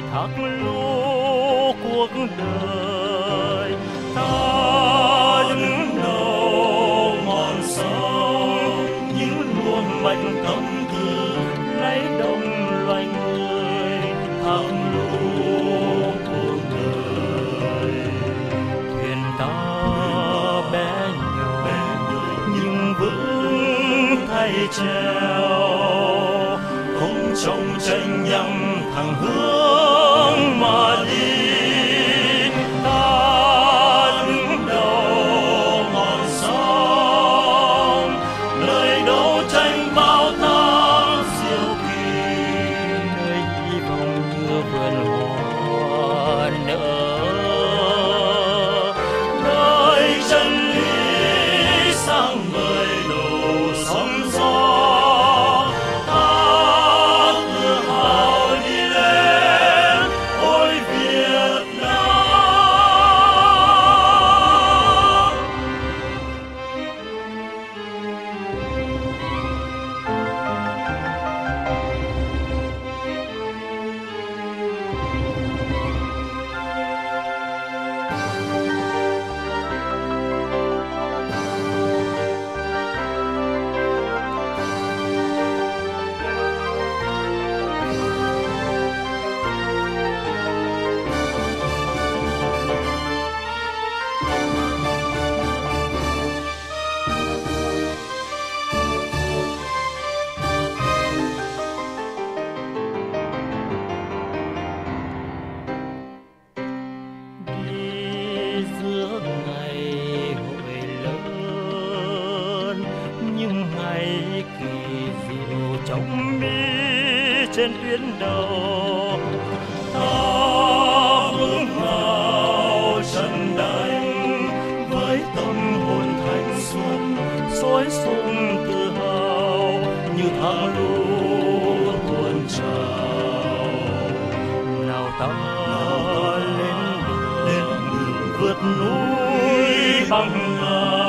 thác lũ cuộc đời. Ta đứng đầu ngọn sông như luồng mạch tâm tư lấy đông loài người. Thác lũ cuộc đời, thuyền ta bé nhỏ nhưng vững thay treo, không trông tranh nhằm thẳng hướng mà đi. Ta đứng đầu ngọn sông, nơi đấu tranh bao tháng diệu kỳ, nơi hy vọng như vườn hoa nở, nơi chân lý sáng ngời đầu sóng gió. Giữa ngày hội lớn, nhưng ngày kỳ diệu trong mi trên tuyến đầu. Ta bước vào trận đánh với tâm hồn thanh xuân, sôi sùng tự hào như thác lũ tuôn trào. Nào ta lên vượt núi bằng ngàn.